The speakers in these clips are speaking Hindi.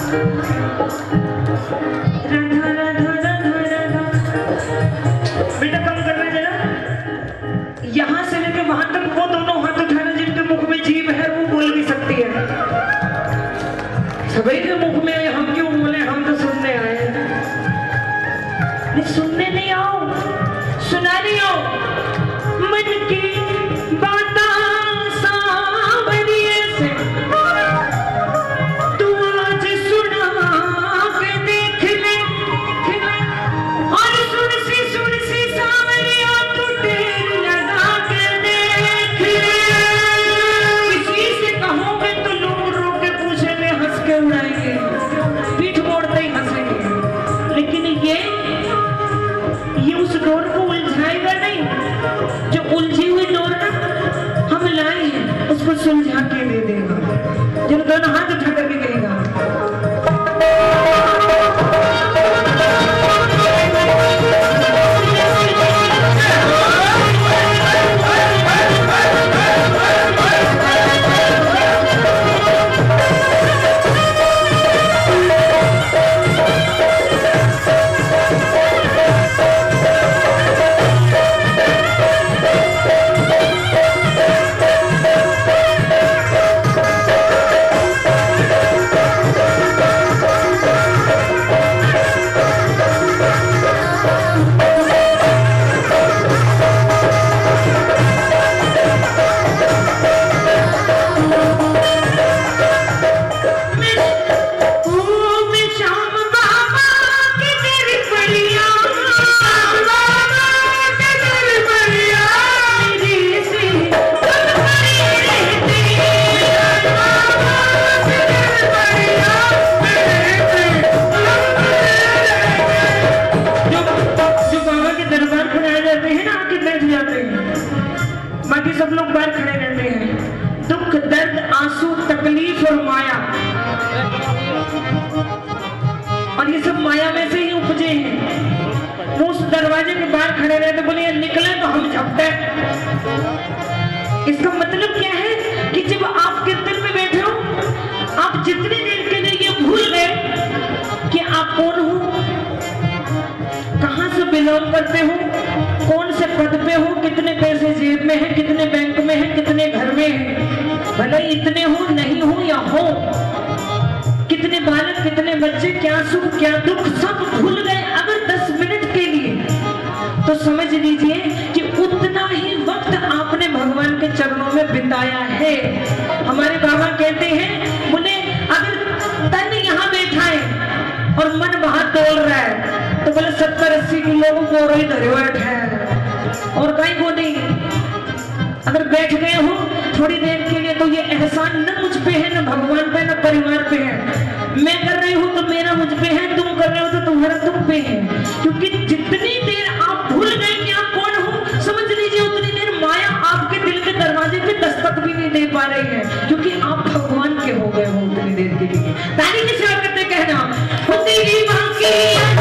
बेटा कम करना जरा, यहाँ से लेकर वहां तक वो दोनों हाथ उठाना जिनके मुख में जीभ है, वो बोल भी सकती है। सभी के मुख में हम क्यों बोले, हम तो सुनने आए हैं। नहीं सुनने नहीं आओ, सुनाने आओ मन की बात सावरिये से। तू आज सुना के देख ले, और सुन सी सावरिया तू टेर लगा के देख ले। किसी से कहोगे तो लोग रो के पूछेंगे, हंस के उड़ाएंगे, पीठ मोड़ते ही हंसेंगे। लेकिन ये उस डोर को उलझाएगा नहीं। जो उलझी हुई डोर ना हम लाए हैं, उसको सुलझा के दे देगा। जब दोनों हाथ उठा करके कहेगा, सब लोग बाहर खड़े रहते हैं। दुख, दर्द, आंसू, तकलीफ और माया, और ये सब माया में से ही उपजे हैं। वो उस दरवाजे के बाहर खड़े रहते, बोले ये निकले तो हम झपटे। इसका मतलब क्या है कि जब आप कीर्तन में बैठे हो, आप जितनी देर के लिए ये भूल गए कि आप कौन हो, कहां से बिलोंग करते हो, कौन से पद पे हो, कितने पैसे जेब में है, कितने बैंक में है, कितने घर में है, भले इतने हो नहीं हो या हो, कितने बालक, कितने बच्चे, क्या सुख क्या दुख, सब भूल गए अगर 10 मिनट के लिए, तो समझ लीजिए कि उतना ही वक्त आपने भगवान के चरणों में बिताया है। हमारे बाबा कहते हैं, बोले अगर तन यहाँ बैठा है और मन वहां दौड़ रहा है, तो बोले 70-80 किलो को बोरो ही धरे बैठे हैं और कहीं को नहीं। अगर बैठ गए हो थोड़ी देर के लिए, तो ये एहसान न मुझ पे है, न भगवान पे, न परिवार पे है। मैं कर रही हूँ तो मेरा मुझ पे है, तुम कर रहे हो तो तुम्हारा तुम पे है। क्योंकि जितनी देर आप भूल गए कि आप कौन हो, समझ लीजिए उतनी देर माया आपके दिल के दरवाजे पे दस्तक भी नहीं दे पा रही है, क्योंकि आप भगवान के हो गए हो उतनी देर के लिए। ताली की सेवा करते कहना, तेरी बाकी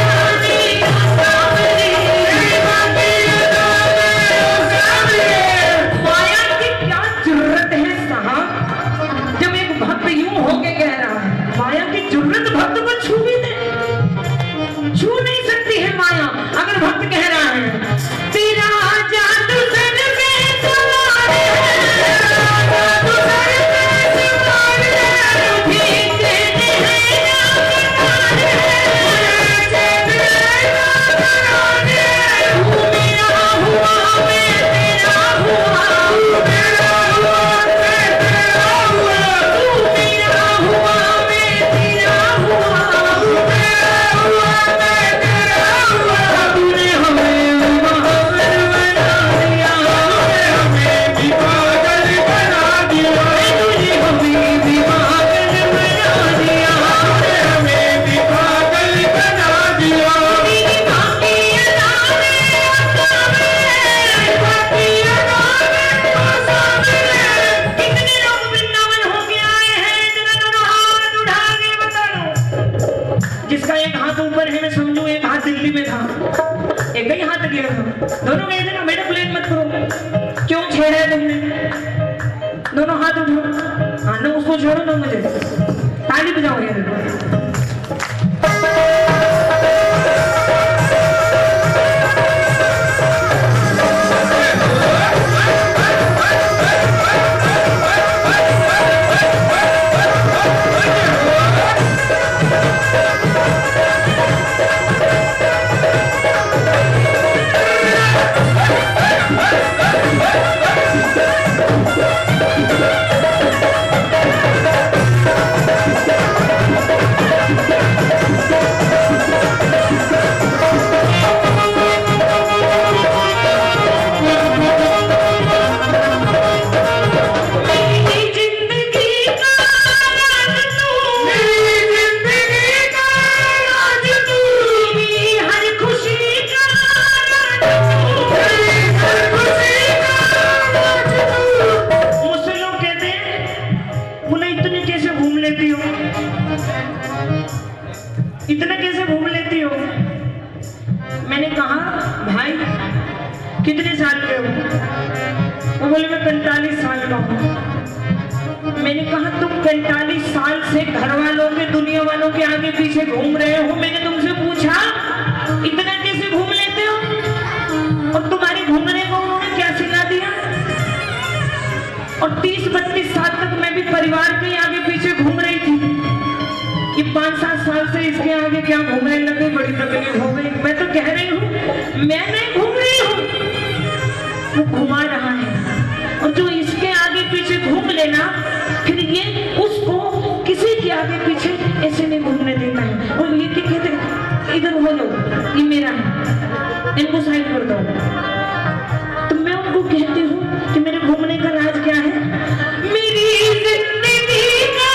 माया की क्या जरूरत है साहब। जब एक भक्त यूं होके कह रहा है, माया की जरूरत भक्त को छू भी दे, छू नहीं सकती है माया। अगर भक्त कह रहा है, तेरा जादू सर पे सवार है, जादू सर पे सवार है, ठीक है दोनों गए थे ना, बेटा प्लेन मत करो, क्यों छेड़ा है तुमने? दोनों हाथ उठाओ, हाँ ना उसको छोड़ो ना, मुझे ताली बजाओ यार। इतना कैसे घूम लेती हो? मैंने कहा भाई कितने साल के हो? वो बोले मैं 45 साल का हूँ। मैंने कहा तुम 45 साल से घर वालों के दुनिया वालों के आगे पीछे घूम रहे हो, मैंने तुमसे पूछा इतना कैसे घूम लेते हो? और तुम्हारे घूमने को उन्होंने क्या सिखा दिया? और 30-32 साल तक मैं भी परिवार के आगे पीछे घूम रही थी, ये 5-7 साल से इसके आगे क्या घूमने लगे, बड़ी तकलीफ हो गई। मैं तो कह रही हूँ मैं नहीं घूम रही हूँ, वो घुमा रहा है। और जो इसके आगे पीछे घूम लेना, फिर ये उसको किसी के आगे पीछे ऐसे नहीं घूमने देता है। और ये क्या कहते हैं, इधर हो लो, ये मेरा है, इनको साइड कर दो। तो मैं उनको कहती हूँ कि मेरे घूमने का राज क्या है? मेरी जिंदगी का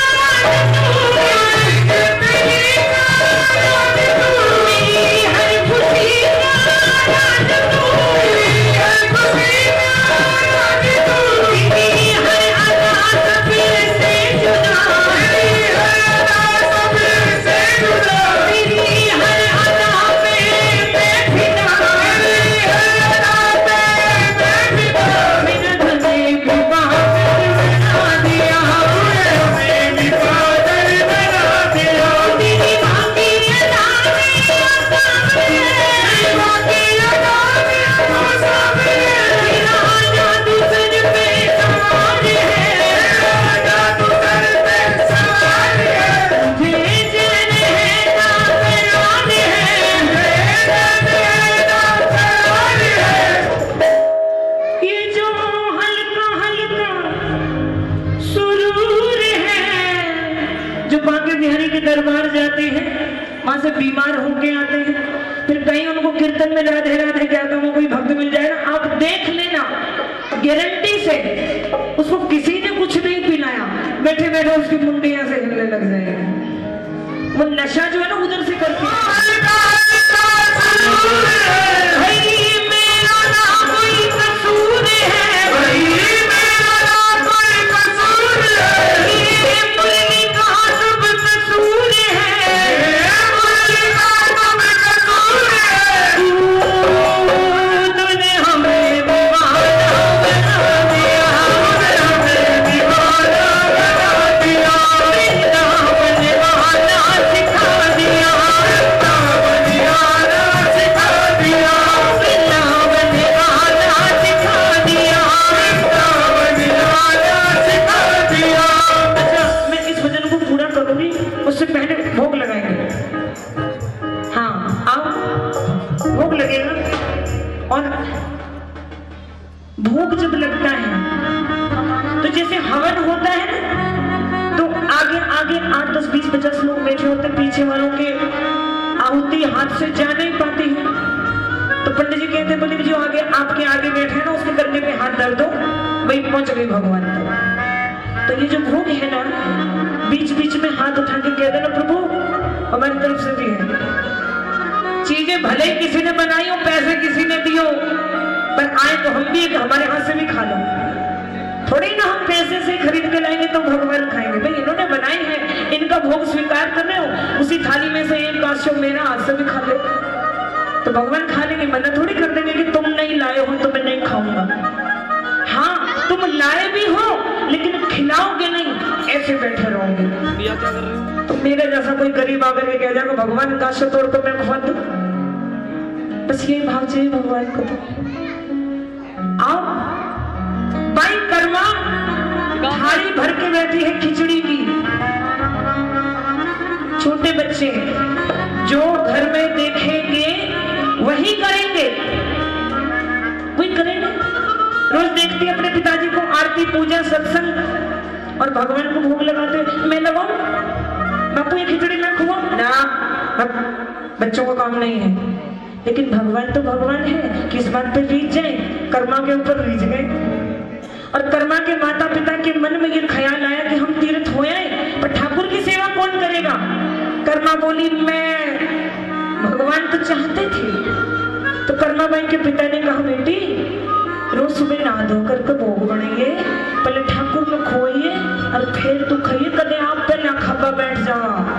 दरबार जाते हैं, वहां से बीमार होके आते हैं, फिर कहीं उनको कीर्तन में राधे राधे कहता हूँ, कोई भक्त मिल जाए ना, आप देख लेना गारंटी से उसको किसी ने कुछ नहीं पिलाया, बैठे बैठे उसकी मुंडियां से हिलने लग जाएगी। वो नशा जो है ना उधर से करती है। भोग जब लगता है तो जैसे हवन होता है ना, तो आगे आगे 8, 10, 20, 50 लोग बैठे होते, पीछे वालों के आहुति हाथ से जा नहीं पाती है। तो पंडित जी कहते हैं बोले जो आगे आपके आगे बैठे हैं ना, उसके कंधे पे हाथ डाल दो, वही पहुंच गई भगवान तक। तो ये जो भोग है ना, बीच बीच में हाथ उठा के कह देना प्रभु हमारी तरफ से भी है। चीजें भले किसी ने बनाई हो, पैसे किसी ने दियो, पर आए तो हम भी हमारे हाथ से भी खा लो। थोड़ी ना हम पैसे से खरीद के लाएंगे तो भगवान खाएंगे। भाई इन्होंने बनाई है, इनका भोग स्वीकार कर रहे हो, उसी थाली में से एक काश्य मेरा हाथ से भी खा ले तो भगवान खा लेंगे। मना थोड़ी कर देंगे कि तुम नहीं लाए हो तो मैं नहीं खाऊंगा। हाँ तुम लाए भी हो लेकिन खिलाओगे नहीं, ऐसे बैठे रहोगे। क्या कर रहे हो? तो मेरे जैसा कोई गरीब आकर के कह जाएगा भगवान काश्य तोड़ तो मैं खुआ दूं, बस यही भाव चाहिए भगवान को। आओ भाई कर्मा थाली भर के बैठी है खिचड़ी की। छोटे बच्चे जो घर में देखेंगे वही करेंगे, वही करेंगे। रोज देखती अपने पिताजी को आरती पूजा सत्संग और भगवान को भोग लगाते। मैं लगाऊं बापू ये खिचड़ी मैं खुआऊं ना, बच्चों का काम नहीं है। लेकिन भगवान तो भगवान है, किस बात पे रीझ जाए, कर्मा के ऊपर रीझ गए। और कर्मा के माता पिता के मन में ये ख्याल आया कि हम तीर्थ हो आए, पर ठाकुर की सेवा कौन करेगा। कर्मा बोली मैं, भगवान तो चाहते थे। तो कर्मा बाई के पिता ने कहा बेटी रोज सुबह नहा धो करके भोग बनेंगे, पहले ठाकुर को खोइए और फिर तू खाइए, कदे आप पे ना खबा बैठ जाओ।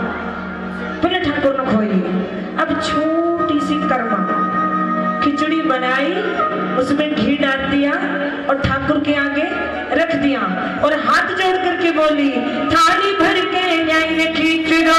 बनाई, उसमें घी डाल दिया और ठाकुर के आगे रख दिया और हाथ जोड़ करके बोली, थाली भर के न्याय खींचो।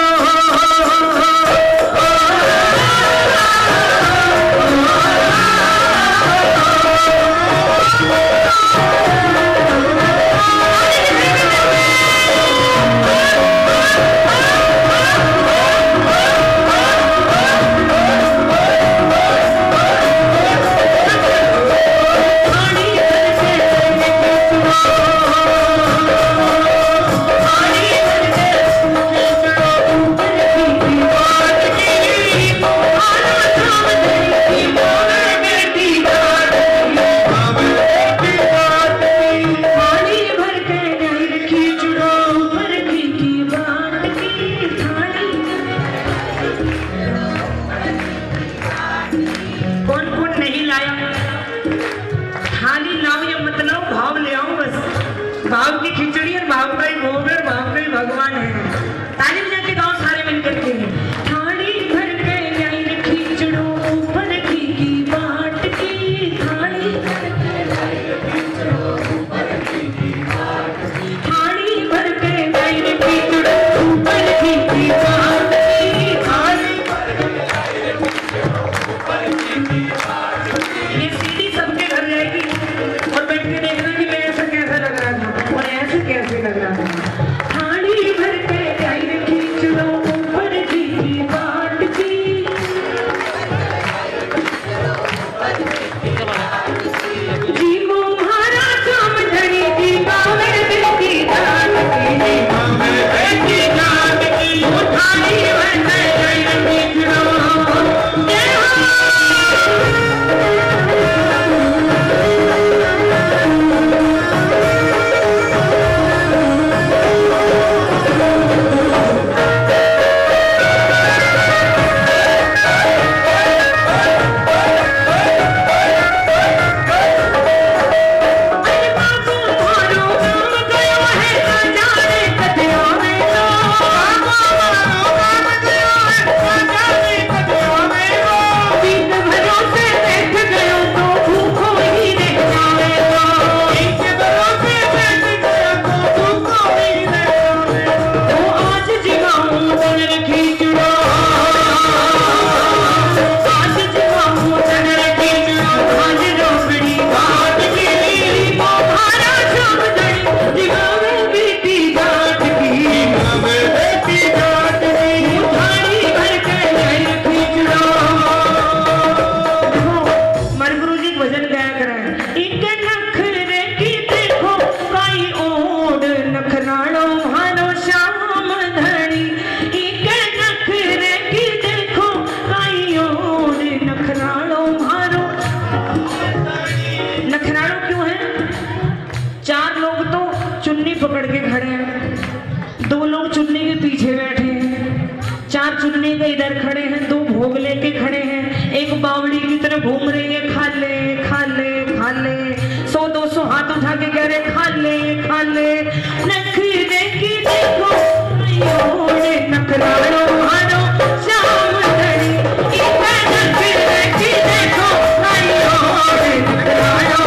भाव की खिचड़ी और भाव का ही भोग है, भाव का ही भगवान है। ताली बजा के गाँव सारे मिलकर के थाली भर के न्याय खींचड़ो ऊपर की बाट की, थाली भर के न्याय खींचड़ो ऊपर की बाट की, थाली भर के न्याय खींचड़ो ऊपर की बाट की, थाली भर के न्याय खींचड़ो ऊपर की बाट की। ये सीढ़ी सबके घर जाएगी और बैठ के देखना कि मैं ऐसा कैसा लग रहा था और ऐसे कैसे लग रहा था। थाली भर के न्याय खींचड़ो ऊपर की बाट की, जी को मारा समझड़ी जी गावे बेटी जाट की, गावे बेटी जाट की, थाली भर के न्याय खींचड़ो पकड़ के खड़े हैं, दो लोग चुन्नी के पीछे बैठे हैं, चार चुन्नी के इधर खड़े हैं, दो भोग लेके खड़े हैं, एक बावड़ी की तरफ घूम रही है, खा ले खा ले खा ले, 100-200 हाथ उठा के कह रहे खा ले खा ले। नखरे की देखो नखराड़ो हारो शाम धड़ी, नखरे की देखो नखराड़ो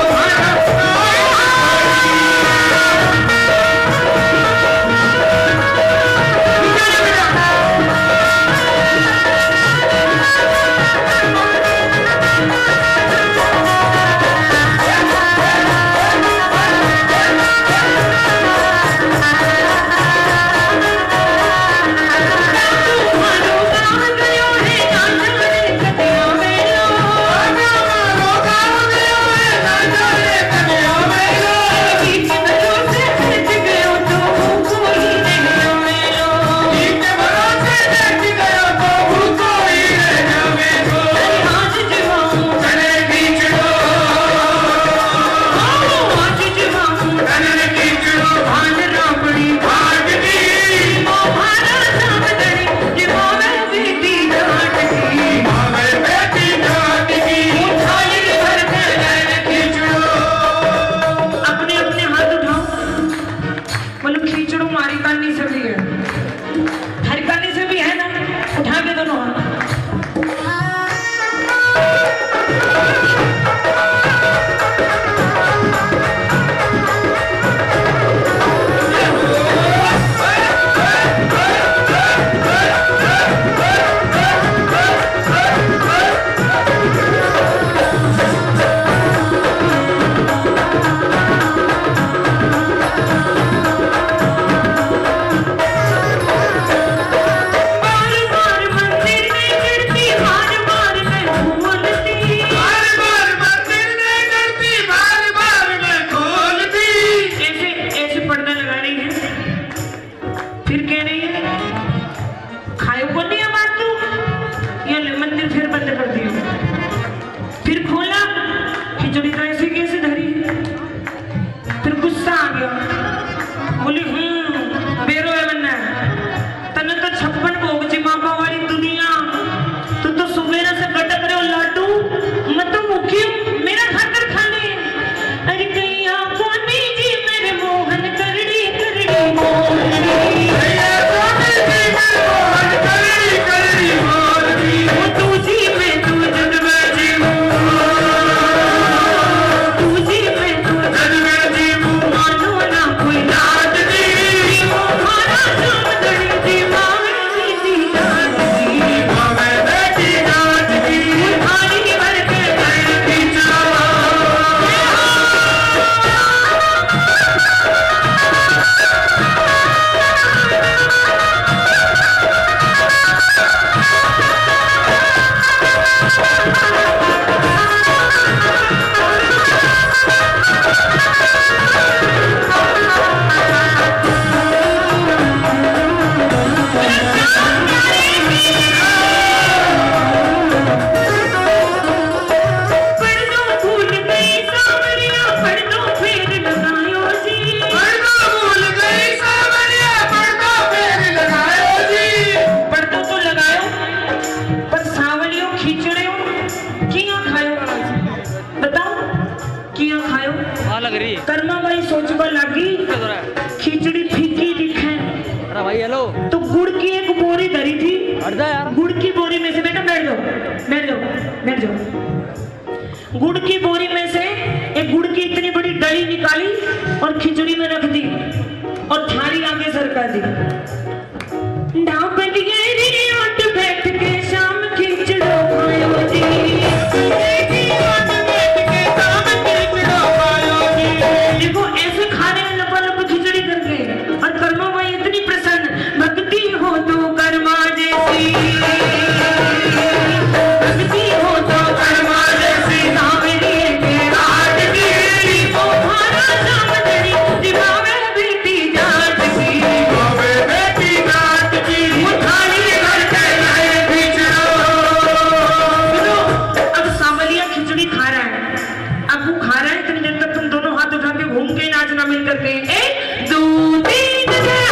गुड़ की बोरी में से, बेटा बैठ जाओ बैठ जाओ बैठ जाओ, गुड़ की बोरी में से एक गुड़ की इतनी बड़ी डली निकाली और खिचड़ी में रख दी और थाली आगे सरका दी। बैठ के शाम खिचड़ो खायो जी, देखो ऐसे खाने में लपा खिचड़ी करके, और कर्मा माई इतनी प्रसन्न, भक्ति हो तो कर्मा जैसी, भक्ति हो तो कर्मा जैसी, सावरी के रात की वो भारा सामदनी, दिवावे बेटी जाट की, दिवावे बेटी जाट की, वो थाली भर के लाए खिचड़ो। सुनो, अब सांवलिया खिचड़ी खा रहा है, अब वो खा रहा है, इतनी देर तक तुम दोनों हाथ उठा के घूम के नाचना मिल करके, 1 2 3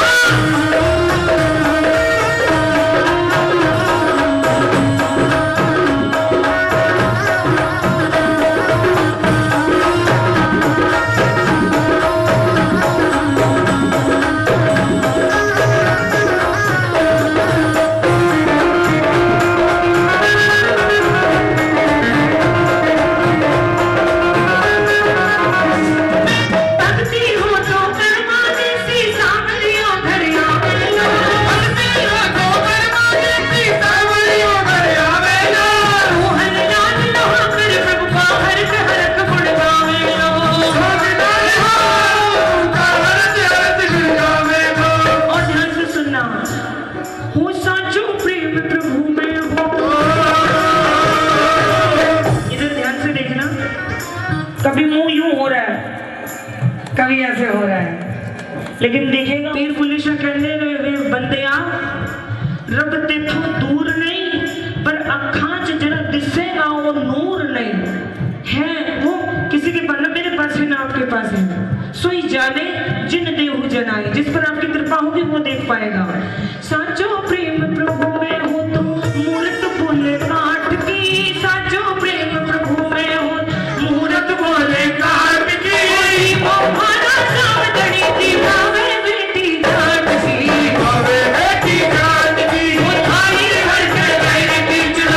कभी मुंह यूं हो रहा है, कभी ऐसे हो रहा है, लेकिन देखिएगा पीर पुलिस कहने बंदे रब तेथों दूर नहीं, पर अखां च जरा दिसेगा वो नूर नहीं है, वो किसी के पास, मेरे पास है ना आपके पास है, सोई जाने जिन देहु जनाई, जिस पर आपकी कृपा होगी वो देख पाएगा। साचो प्रेम प्रभु में हो तो मूर्त बोले काट की, साचो प्रेम प्रभु में हो मूर्त बोले काट की, वो भारा सावदनी, दिवावे बेटी जाट की, दिवावे बेटी जाट की, वो थाली भर के लाए खिचड़ो।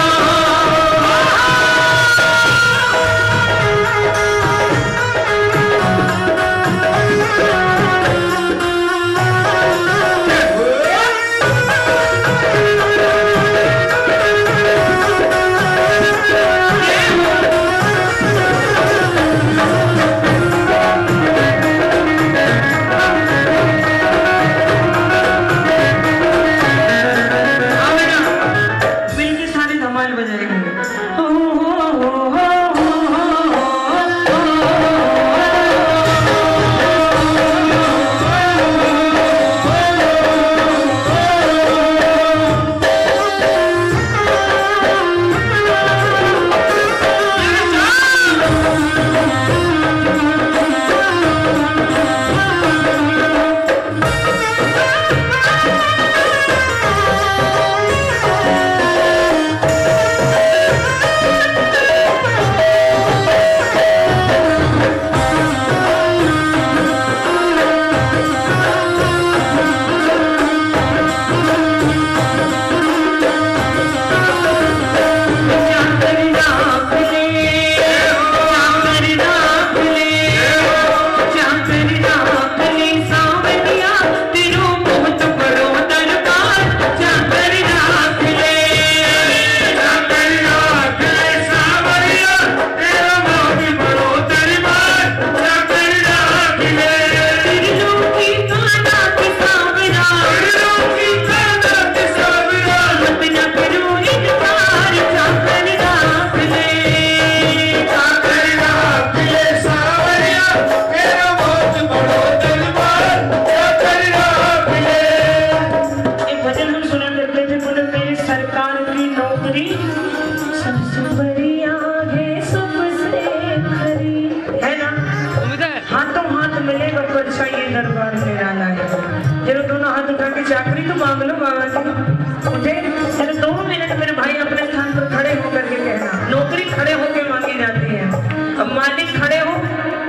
चाकरी तो मांग लो बाबा जी, मुझे 2 मिनट मेरे भाई अपने स्थान पर खड़े होकर के कहना, नौकरी खड़े होकर मांगी जाती है। अब मालिक खड़े हो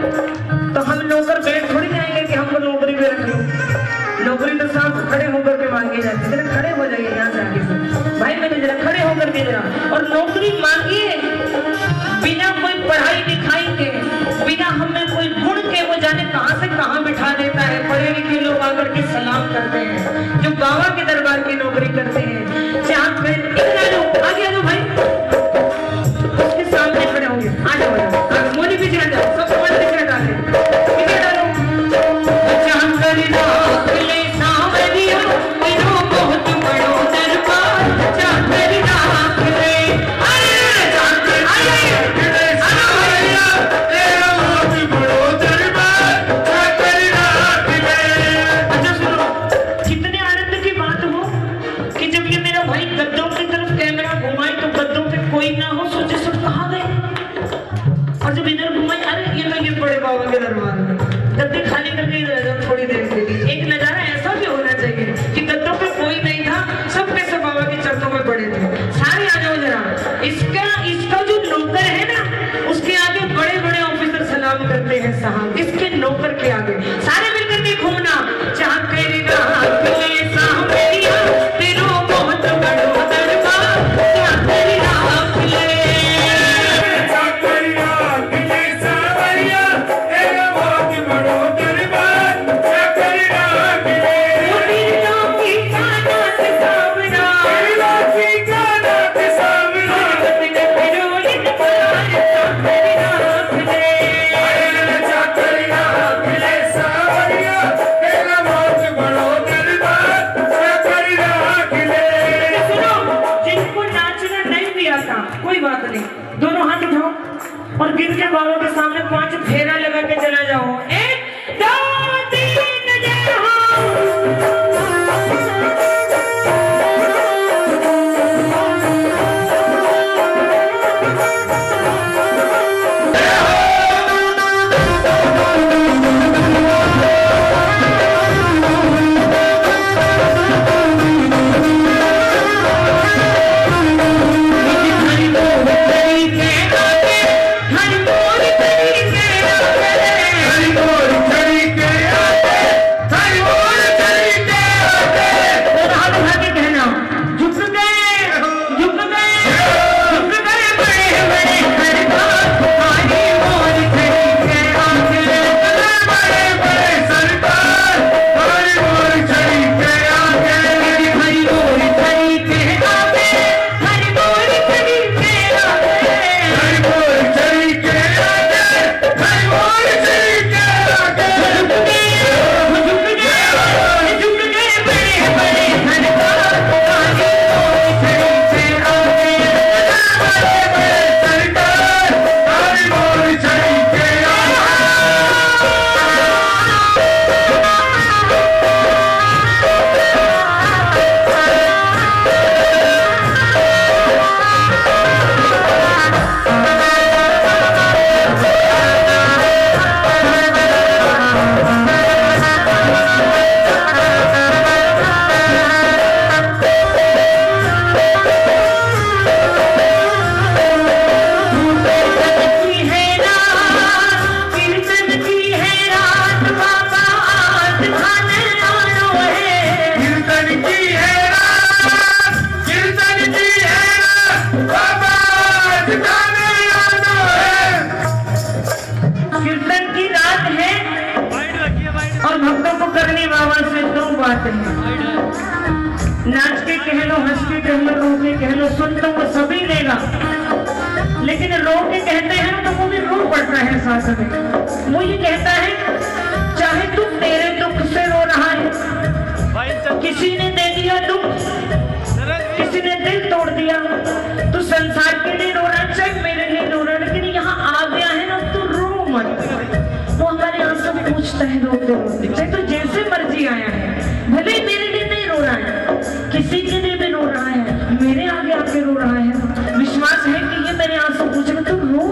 तो हम नौकर बैठ थोड़ी जाएंगे कि हमको नौकरी पे रख लो, नौकरी तो साहब खड़े होकर के मांगी जाती है। खड़े हो जाइए यहाँ से आगे से। मांगी मांगिए, बिना कोई पढ़ाई लिखाई के, बिना हमें कोई गुण के वो जाने कहां से कहां बिठा देता है। पढ़े लिखे लोग आकर के सलाम करते हैं, जो बाबा के दरबार की नौकरी करते हैं। जहाँ पे आगे आ जाओ भाई, उसके सामने खड़े होंगे, आ जाओ आगे, मोदी पीछे आ जाओ, सब समाज पीछे हटा दे, पीछे डालो। चांद करना ले सावरिया तेरो बहुत बड़ो दरबार, चांद करना ले अरे चांद आइए सावरिया तेरो बहुत बड़ो दरबार, चांद करना ले। अच्छा सुनो, कितने आनंद की बात हो कि जब ये मेरा भाई गद्दों की तरफ कैमरा घुमाए तो गद्दों पे कोई ना हो, सोचे सब कहाँ गए, और जब इधर घुमाए अरे ये तो ये बड़े बाबा के दरबार में, गद्दे खाली करके रह जाओ थोड़ी देर के लिए। एक नजारा ऐसा भी होना चाहिए कि गद्दों पे कोई नहीं था, सब के सब बाबा के चरणों में पड़े थे। सारे आ जाओ जरा। इसका जो नौकर है ना, उसके आगे बड़े बड़े ऑफिसर सलाम करते हैं साहब, इसके नौकर के आगे सारे मिलकर के घूमना। चाह करेगा तेरो बहुत बड़ो दरबार, चाह करेगा और गिर के बाबा के सामने 5 फेरा लगा के चला जाओ। 1 2 3 जय हो। नाच के कह लो, हंस के कह लो, रो के कह लो, सुन तो वो सभी लेगा, लेकिन रो के कहते हैं तो वो भी रो पड़ता है साथ में। वो ये कहता है चाहे तू तेरे दुख से रो रहा है, किसी ने दे दिया दुख, किसी ने दिल तोड़ दिया, तू संसार के लिए रो रहा है, चाहे मेरे लिए रो रहा है, लेकिन यहाँ आ गया है ना तू रो मत। वो हमारे आंसू पूछता है रोते रोते, चाहे तू जैसे मर्जी आया है, भले ही मेरे लिए नहीं रो रहा है, किसी के लिए भी रो रहा है, मेरे आगे आके रो रहा है, विश्वास है कि ये मेरे आंसू पूछेगा, तू रो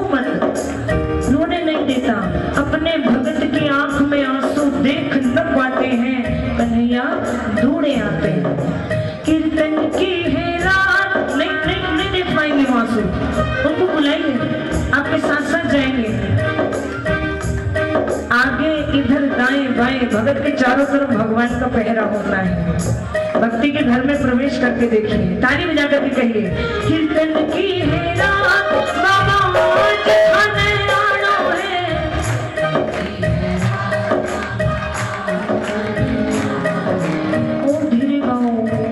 मत। रोने नहीं देता, अपने भगत की आंख में आंसू देख न पाते हैं, कन्हैया ढूंढे आते हैं। कीर्तन की है रात, नहीं देख पाएंगे आंसू, उनको बुलाइए, आपके साथ साथ जाएंगे, आगे इधर दाएं भाई भगत के चारों तरफ भगवान का पहरा होता है। भक्ति के घर में प्रवेश करके देखिए, ताली बजा करके कहिए, कीर्तन की है रात बाबा आज खाने आना है। ओ धीरे गाओ,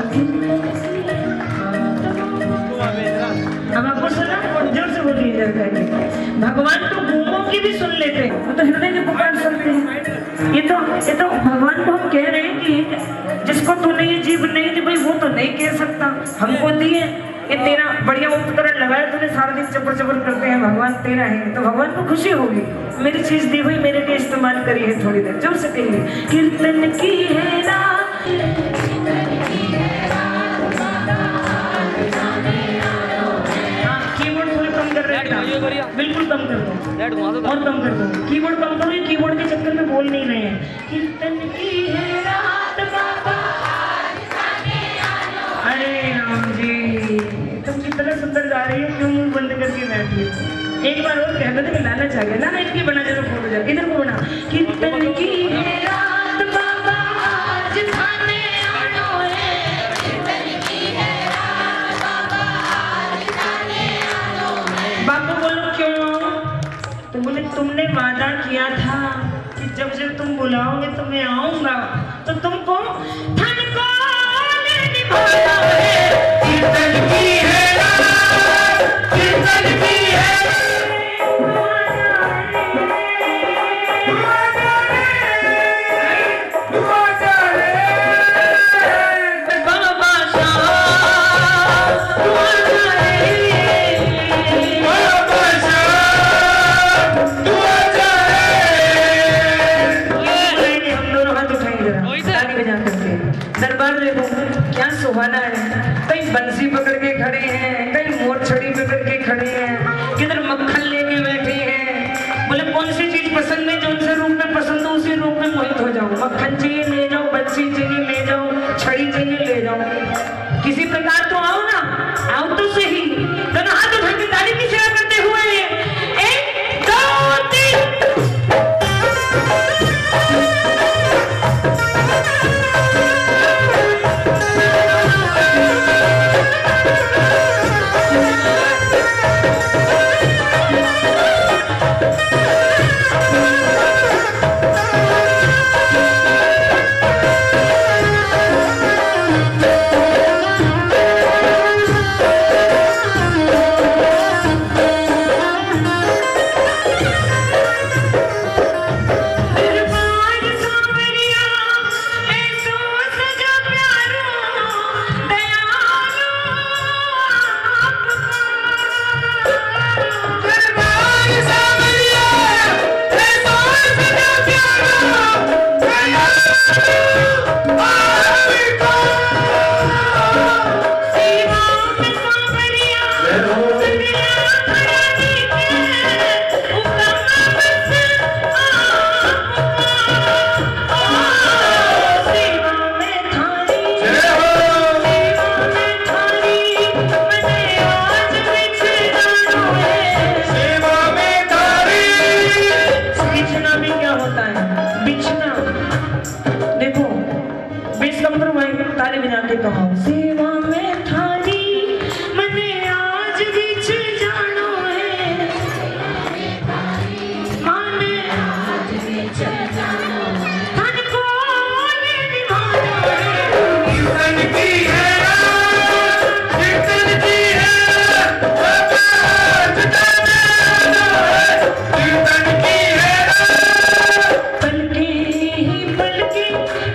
अब आपको सुना, जोर से बोलिए जरा। भगवान तो गूंगों की भी सुन लेते हैं, वो तो हृदय की पुकार सुनते हैं। ये तो भगवान को हम कह रहे हैं कि जिसको तूने ये जीभ नहीं दी भाई वो तो नहीं कह सकता, हमको दी है, ये तेरा बढ़िया उपकरण लगाया तूने, सारा दिन चपर चपर करते हैं, भगवान तेरा है, तो भगवान को खुशी होगी, मेरी चीज दी हुई मेरे लिए इस्तेमाल करी है थोड़ी देर। जोर से कहिए, कीर्तन की है रात। बिल्कुल कम कर दो और कम कर दो, कीबोर्ड कम करो, कीबोर्ड के चक्कर में बोल नहीं रहे हैं। कीर्तन की है रात बाबा। अरे राम जी, तुम कितना सुंदर गा रही हो, क्यों मुंह बंद करके बैठी हो? एक बार और कहते थे कि लालच आ गया ना, इसकी बना जरा फोटो जा, इधर को बना। कीर्तन की है रात बाबा आज खाने आनो है। कीर्तन की है रात बाबा आज खाने आनो है। बाबू बोलो क्यों? तो बोले तुमने वादा किया था कि जब जब तुम बुलाओगे तो मैं आऊंगा, तो तुमको धन को निभाना है। कीर्तन की है रात, कीर्तन की है सुहाना है। कई बंसी पकड़ के खड़े हैं, कई मोर छड़ी पकड़ के खड़े हैं, किधर मक्खन लेके बैठे हैं। बोले कौन सी चीज पसंद है, जो उनसे रूप में पसंद हो उसी रूप में मोहित हो जाओ। मक्खन चाहिए ले जाओ, बंसी चाहिए ले जाओ, छड़ी चाहिए ले जाओ, किसी प्रकार तो आओ ना, आओ तो सही। दोनों हाथ उठा के ताली की सेवा करते हुए 1 2 3 ताली बजा के कहो, सेवा में थाली मने आज बीच जानो है। माने आज बीच जानो है, धन को निभाना है। कीर्तन की है रात, कीर्तन की है बाबा आज खाने आना है। कीर्तन की है रात, पलके ही पलके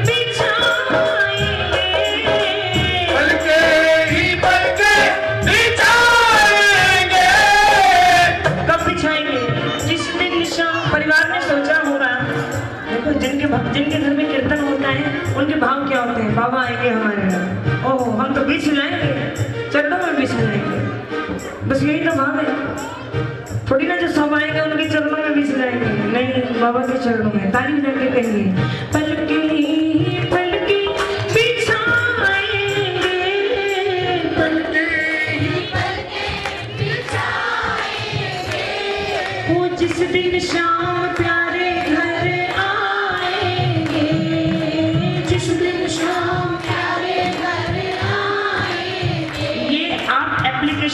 जिनके घर में कीर्तन होता है उनके भाव क्या होते हैं? बाबा आएंगे हमारे घर, ओह हम तो बीच हिलाएंगे, चरणों में बीच हिलाएंगे, बस यही तो भाव है। थोड़ी ना जो सब आएंगे उनके चरणों में बीच हिलाएंगे, नहीं बाबा के चरणों में। ताली बजा के कहिए, पलके ही पलके बिछाएंगे, पलके ही पलके बिछाएंगे, वो जिस दिन शाम प्यारे घर आएंगे।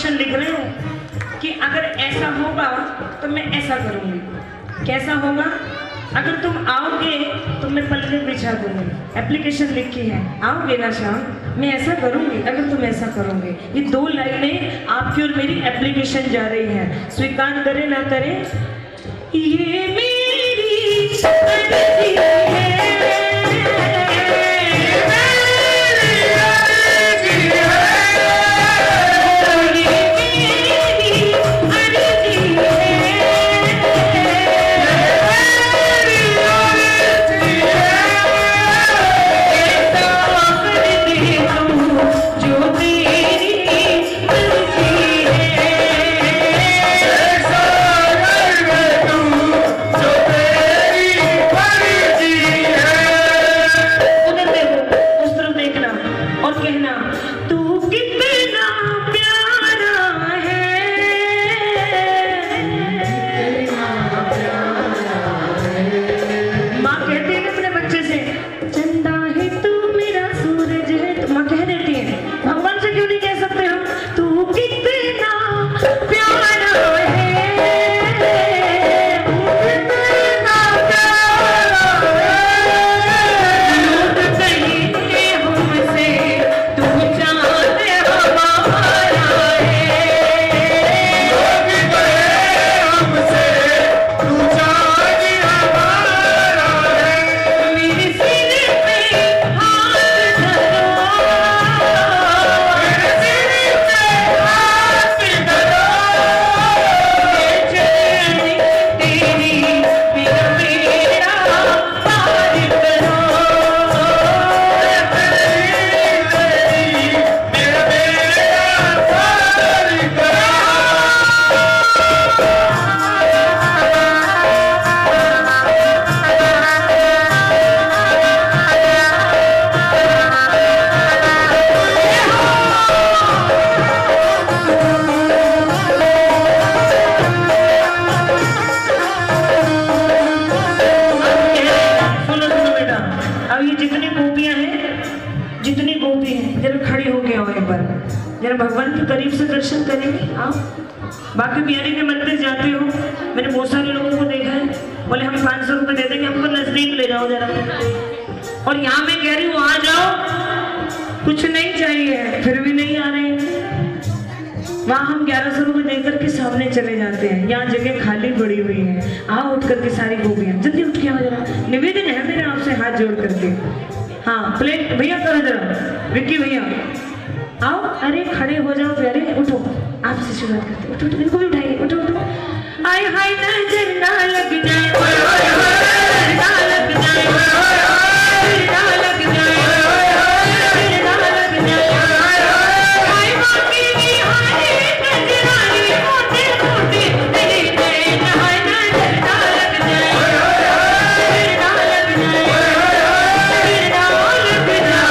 एप्लीकेशन लिख रहे हो कि अगर ऐसा होगा तो मैं ऐसा करूँगी। कैसा होगा? अगर तुम आओगे तो मैं पल्ले बिछा दूंगी। एप्लीकेशन लिखी है, आओगे ना शाम, मैं ऐसा करूंगी अगर तुम ऐसा करोगे। ये 2 लाइनें आपकी और मेरी एप्लीकेशन जा रही है। स्वीकार करे ना करे, ये मेरी अर्जी है। भगवान के करीब से दर्शन करेंगे आप। बाकी बिहारी के मंदिर जाते हो, मैंने बहुत सारे लोगों को देखा है, बोले हम 500 रुपये दे देंगे, हमको नजदीक ले जाओ जरा। और यहाँ मैं कह रही हूँ आ जाओ, कुछ नहीं चाहिए, फिर भी नहीं आ रहे हैं। वहाँ हम 1100 रुपये देकर के सामने चले जाते हैं, यहाँ जगह खाली पड़ी हुई है। आओ उठ करके सारी गोपियाँ जल्दी उठ के आओ जरा, निवेदन है मेरे आपसे हाथ जोड़ करके। हाँ प्लेट भैया करो जरा, विक्की भैया आओ। अरे खड़े हो जाओ प्यारे, उठो, आपसे शुरुआत करते। उठो उठो, इनको भी उठाइए, उठो उठो। आय हाय नजर ना लग जाए, ना लग जाए, ना लग जाए, ना लग जाए। आय बाकी निहारे नजरानी मोटे मोटे तेरे नैन, हाय नजर ना लग जाए, ना लग जाए, ना लग जाए।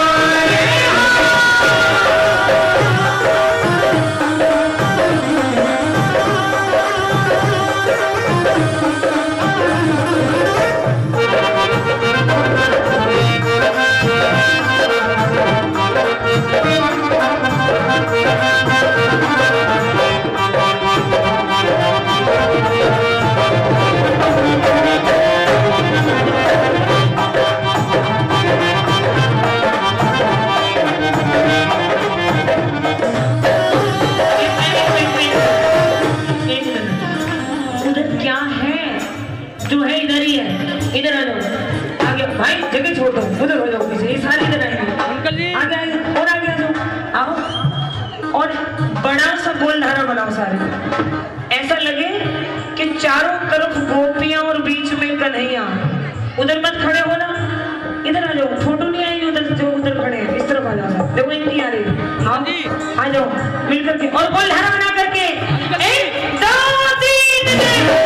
इधर आ जाओ, आगे भाई जगह छोड़ दो, उधर हो जाओ पीछे, ये सारे इधर आएंगे। अंकल जी आगे आगे और आगे आ जाओ, आओ। और बड़ा सा गोल धारा बनाओ सारे, ऐसा लगे कि चारों तरफ गोपियां और बीच में कन्हैया। उधर मत खड़े हो ना, इधर आ जाओ, फोटो नहीं आएगी उधर, जो उधर खड़े हैं इस तरफ आ जाओ। देखो इनकी आ रही है, हाँ आ जाओ मिल करके और गोल धारा बना करके 1 2 3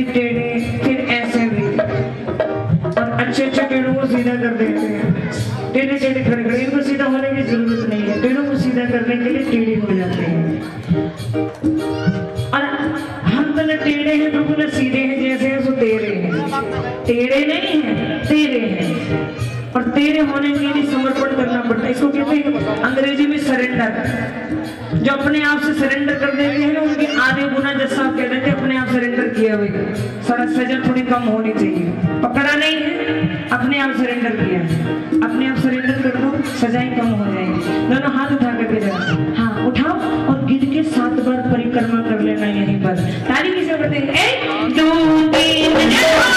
टेढ़े, फिर ऐसे भी, और अच्छे अच्छे पेड़ों को सीधा कर देते हैं। टेढ़े टेढ़े खड़े खड़े, इनको सीधा होने की जरूरत नहीं है, पेड़ों को सीधा करने के लिए टेढ़े हो जाते हैं। और हम तो न टेढ़े हैं प्रभु न सीधे हैं, जैसे हैं सो तेरे हैं, टेढ़े नहीं है तेरे हैं। और तेरे होने के लिए समर्पण करना पड़ता है, इसको कहते हैं अंग्रेजी में सरेंडर। जो अपने आप से सरेंडर कर देते हैं ना, उनके आधे गुना, जैसा साहब कहते थे अपने आप सरेंडर किया हुए, सजा थोड़ी कम होनी चाहिए, पकड़ा नहीं है, अपने आप सरेंडर किया, अपने आप सरेंडर कर दो, सजाएं कम हो जाएगी। दोनों हाथ उठा करके जरा, हाँ उठाओ और गिर के 7 बार परिक्रमा कर लेना यहीं पर। ताली किसे करते हैं? 1 2 3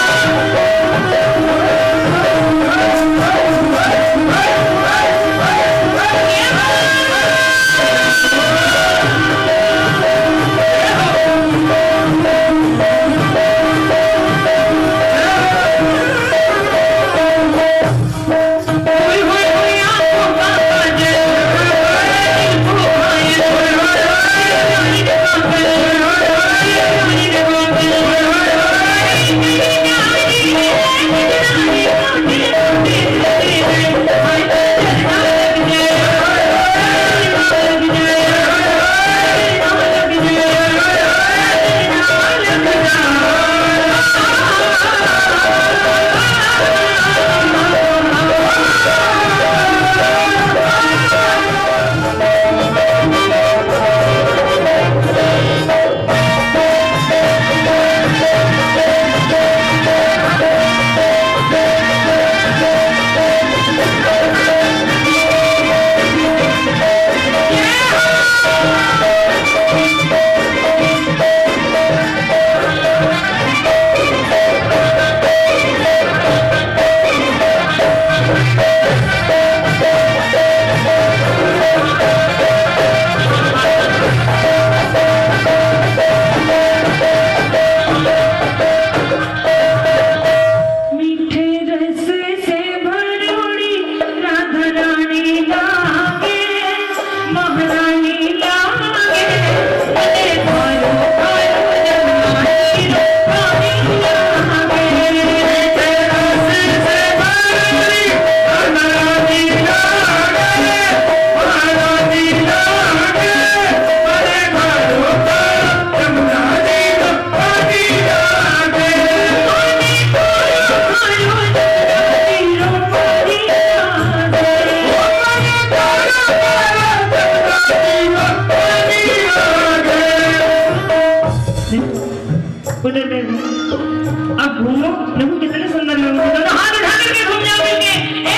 अब घूमो, देखो कितने सुंदर लोग हैं, दोनों हाथ उठा करके घूम जाओगे।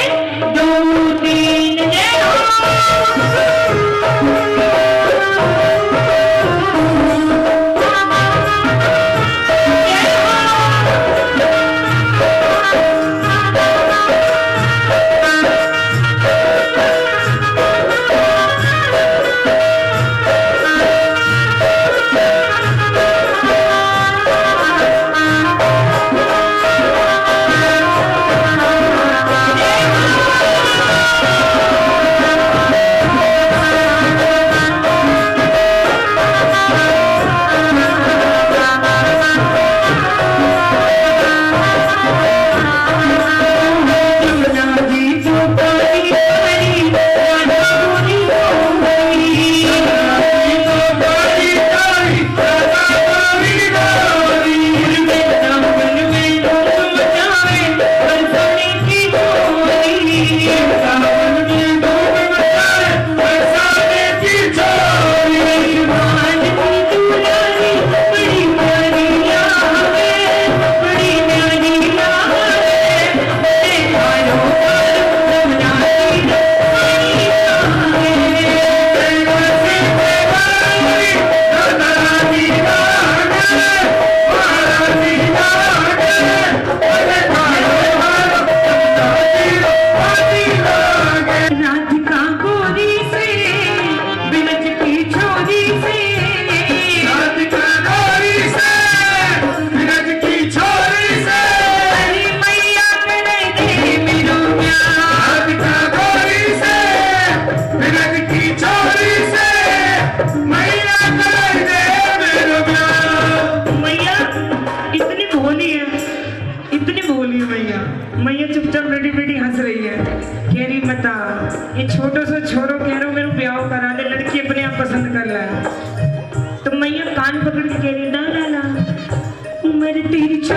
1 2 3 जय हो।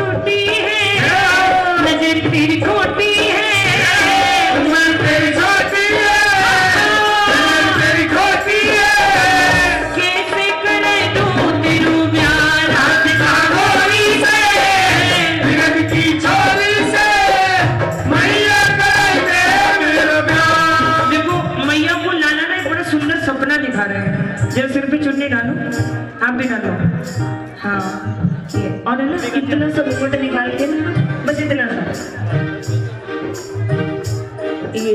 छोटी है, नजर तेरी खोटी है, मन तेरी छोटी है, नजर तेरी खोटी है, कैसे करे तू तेरू प्यार हाथ का गोरी से, बिरद की छोरी से मैया करे दे मेरा प्यार। देखो मैया को लाला ना एक बड़ा सुंदर सपना दिखा रहे हैं। जब सिर पे चुन्नी डालो, आप भी डालो, हाँ ये और है ना इतना सा घूंघट निकाल के ना, बस इतना सा ये,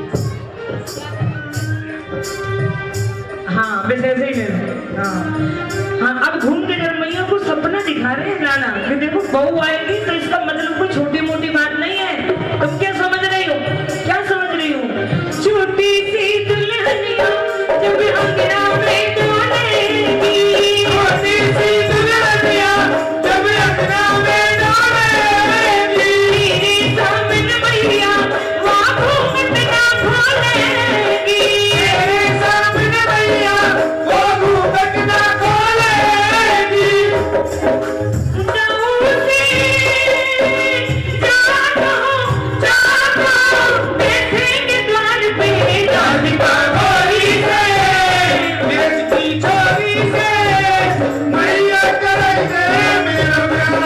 हाँ बस ऐसे ही ले लो। हाँ हाँ अब घूम के जब मैया को सपना दिखा रहे हैं लाला कि देखो बहू आएगी तो इसका मतलब कोई छोटी मोटी बात नहीं है। तुम क्या समझ रही हो, क्या समझ रही हो? छोटी सी दुल्हनिया जब अंगना में डोलेगी, छोटी सी दुल्हनिया जब अंगना में डोलेगी, तेरे सामने मैया वहाँ घूंघट ना खोलेगी, तेरे सामने मैया वो घूंघट ना खोलेगी। जाऊँ से जागो बैठेंगे द्वार पे, राधिका गोरी से बिरद की छोरी से मैया करे दे मेरा प्यार।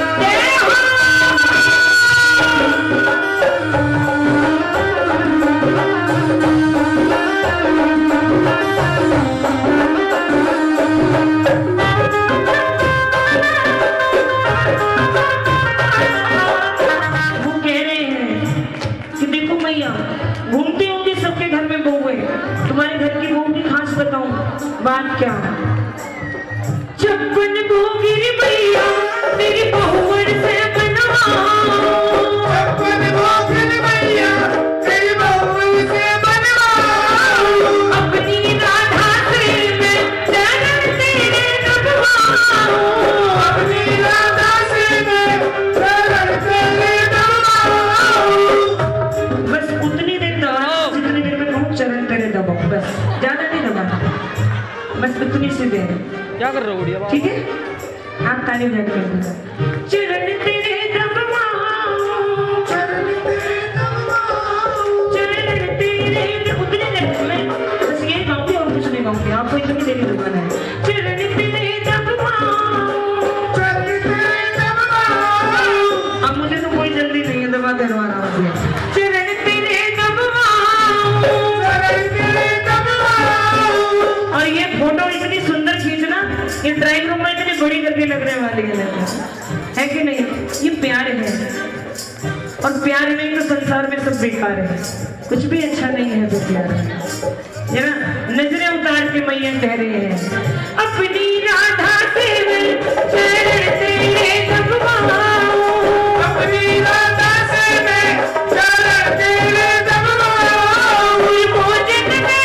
वो कह रहे हैं कि देखो मैया घूमती होंगी सबके घर में बहू है, तुम्हारे घर की बहू की खास बताऊं बात क्या? छप्पन भोगिरी मैया तेरी बहुवर से बनवाओ, छप्पन भोगन मैया तेरी बहु से बनवाओ, अपनी राधा से मैं चरण तेरे दबवाओ, अपनी राधा से मैं चरण तेरे दबाऊं। बस उतनी देर दबाओ जितनी देर में कहूँ चरण तेरे दबाओ, बस ज्यादा नहीं दबाना, बस उतनी सी देर। क्या कर रहे हो गुड़िया? ठीक है आप ताली बजा के बोलो, चरण तेरे दबवाओ, चरण तेरे दबाऊं, चरण तेरे उतनी देर में बस ये गाऊंगी और कुछ नहीं गाऊंगी, आपको इतनी देर ही दबाना है। चरण तेरे दबवाओ, चरण तेरे दबाऊं, अब मुझे तो कोई जल्दी नहीं है, दबा करवा रहा हूँ। चरण तेरे दबवाओ, चरण तेरे दबाऊं। और ये फोटो इतनी सुंदर खींचना, ये ड्राइंग रूम में इतनी बड़ी करके लगने वाली है कि नहीं? ये प्यार है, और प्यार नहीं तो संसार में सब बेकार है, कुछ भी अच्छा नहीं है तो प्यार है ना। नजरें उतार के मैया कह रही है, अपनी राधा से मैं चरण तेरे दबवाओ, अपनी राधा से मैं चरण तेरे दबाऊं, भोजन में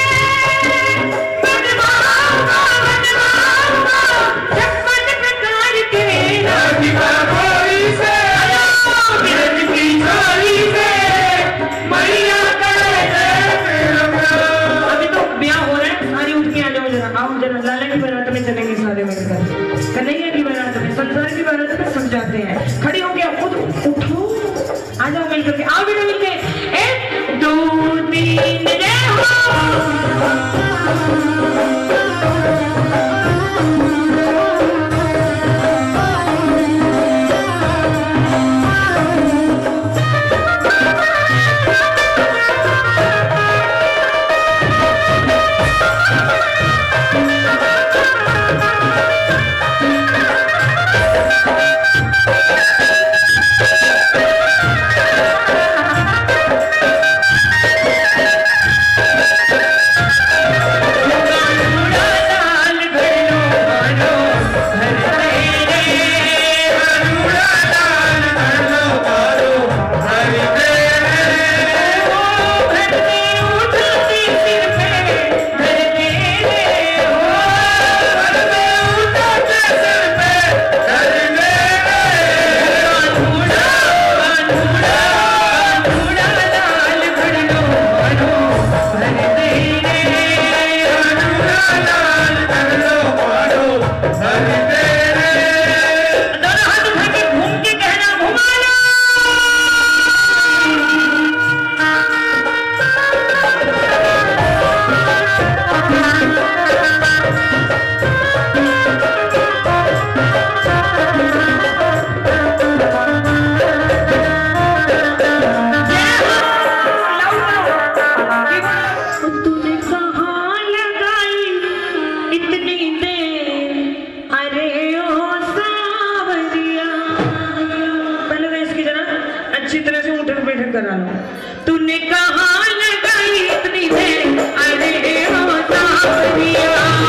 बनवाऊंगा, बनवाऊंगा छप्पन प्रकार के राधिका गोरी से बिरद की छोरी से मैया करे दे मेरा प्यार। अभी तो ब्याह हो रहा है, सारी उठ के आ जाओ जरा, आओ जरा, लाला की बारात में चलेंगे सारे मिलकर, कन्हैया की बारात में, संसार की बारात में सब जाते हैं। खड़ी हो गया खुद उठो, आ जाओ मिलकर के, आओ बेटा मिलके, 1 2 3 जय हो। करा लो। तूने कहाँ लगाई इतनी देर, अरे ओ सावरिया,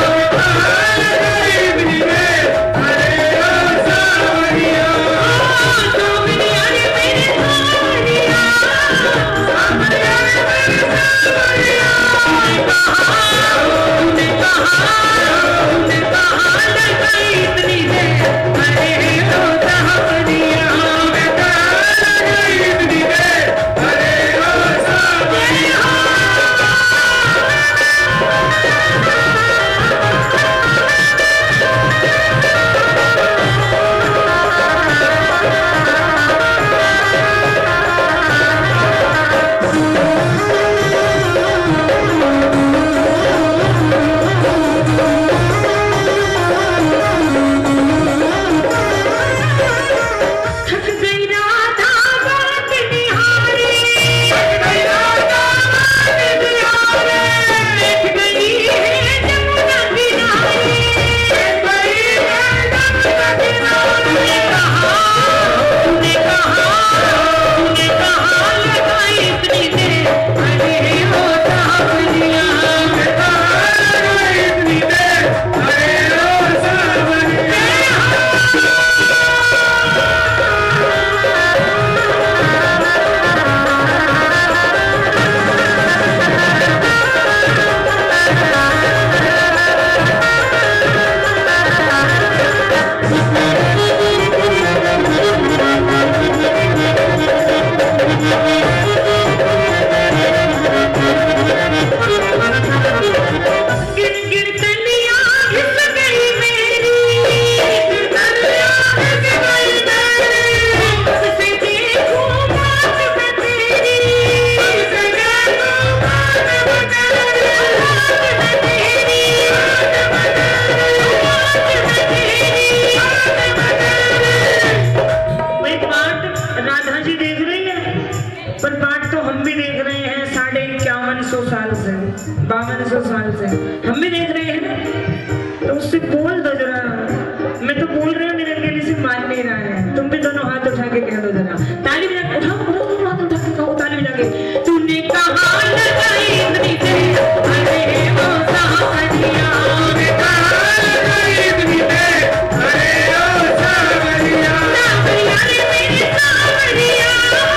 हम भी देख रहे हैं ना, तो उससे बोल दो जरा। मैं तो बोल रही हूँ, मेरे अकेले से मान नहीं रहा है। तुम भी दोनों हाथ उठा के कह दो जरा, ताली बजा के उठाओ, दोनों हाथ उठा के कहो, ताली बजा के। तूने कहाँ लगाई इतनी देर, अरे ओ सावरिया, तूने कहाँ लगाई इतनी देर, अरे ओ सावरिया, सावरिया रे मेरी सावरिया,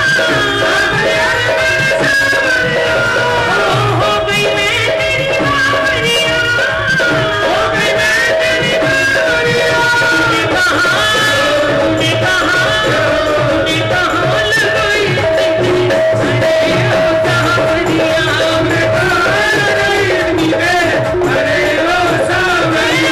सावरिया रे मेरी सावरिया, हो गई मैं तेरी बावरिया, हो गई मैं तेरी बावरिया। तूने कहाँ लगाई इतनी देर, अरे ओ सावरिया, तूने कहाँ लगाई इतनी देर, अरे ओ सावरिया।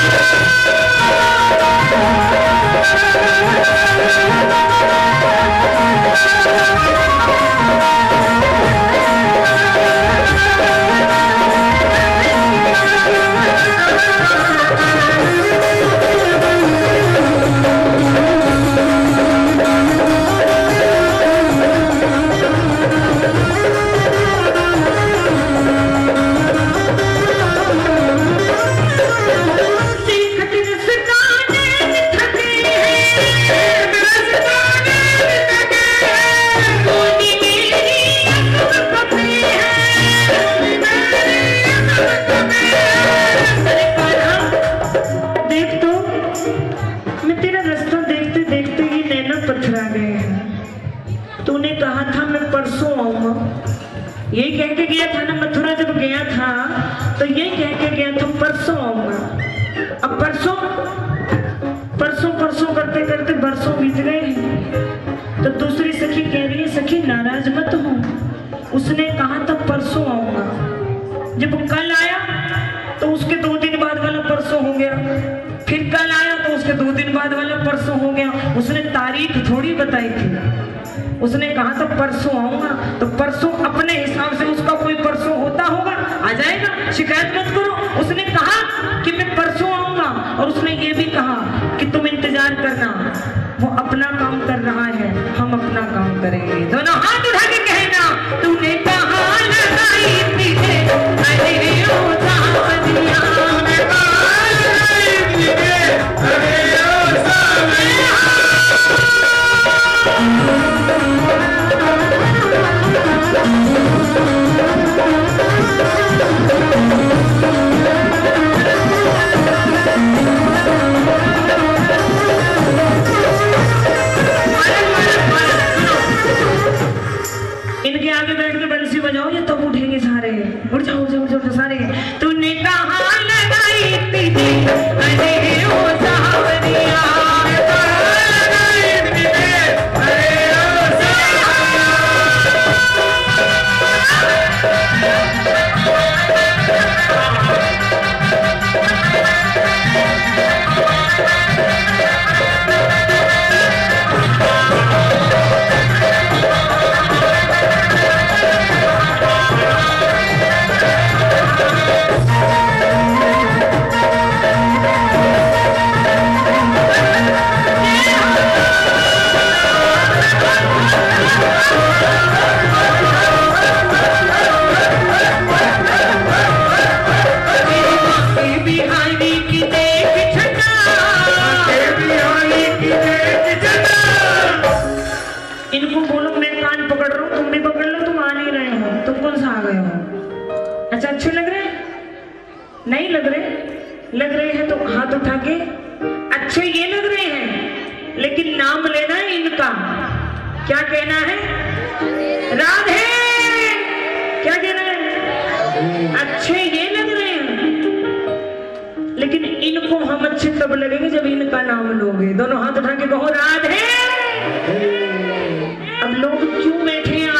तूने कहा था मैं परसों आऊंगा, ये कह के गया था ना, मथुरा जब गया था तो ये कह के गया था परसों आऊंगा। अब परसों परसों परसों करते करते बरसों बीत गए। तो दूसरी सखी कह रही है, सखी नाराज मत हो, उसने कहा था परसों आऊंगा, जब कल आया तो उसके 2 दिन बाद वाला परसों हो गया, फिर कल आया तो उसके 2 दिन बाद वाला परसों हो गया। उसने तारीख थोड़ी बताई थी, उसने कहा था परसों आऊंगा, तो परसों अपने हिसाब से उसका कोई परसों होता होगा, आ जाएगा, शिकायत मत करो। उसने कहा कि मैं परसों आऊंगा, और उसने ये भी कहा कि तुम इंतजार करना, वो अपना काम कर रहा है, हम अपना काम करेंगे। दोनों हाथ उठा के कहना, तूने कहाँ लगाई इतनी देर, अरे ओ सावरिया, तूने कहाँ लगाई इतनी देर, अरे ओ सावरिया। सारे। तूने कहाँ लगाई तुझे अरे ओ सावरिया, इनको बोलो मैं कान पकड़ रहा हूँ, तुम भी पकड़ लो, तुम आ नहीं रहे हो, तुम कौन सा आ गए हो? अच्छा अच्छे लग रहे हैं? नहीं लग रहे? लग रहे हैं तो हाथ उठा के अच्छे ये लग रहे हैं, लेकिन नाम लेना है इनका। क्या कहना है? राधे। क्या कहना है? अच्छे ये लग रहे हैं, लेकिन इनको हम अच्छे तब लगेंगे जब इनका नाम लोगे। दोनों हाथ उठा के कहो राधे। अब लोग क्यों बैठे हैं?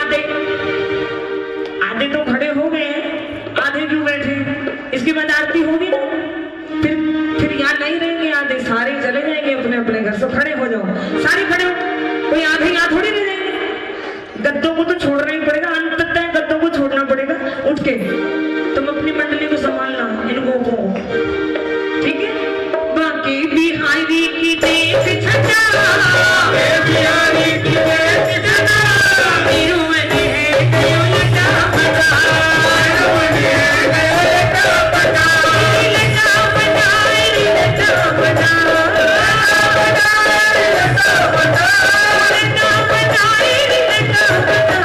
आधे तो खड़े हो गए हैं, आधे क्यों बैठे? इसके बाद आरती होगी ना, फिर यहाँ नहीं रहेंगे आधे, सारे चले जाएंगे अपने अपने घर। तो खड़े हो जाओ, सारे खड़े हो, कोई आधे यहाँ थोड़ी रह जाएंगे। गद्दों को तो छोड़ना ही पड़ेगा, अंत तक गद्दों को छोड़ना पड़ेगा। उठ के तुम अपनी मंडली को संभालना, इनको को ठीक है। बाकी बिहारी की देख छटा, बिहारी की देख छटा, तिरुवन है गयो लटा पटा, तिरुवन है गयो लटा पटा, लटा पटा, लटा पटा, लटा पटा, लटा पटा, लटा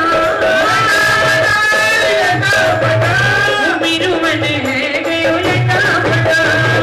पटा, तिरुवन है गयो लटा पटा,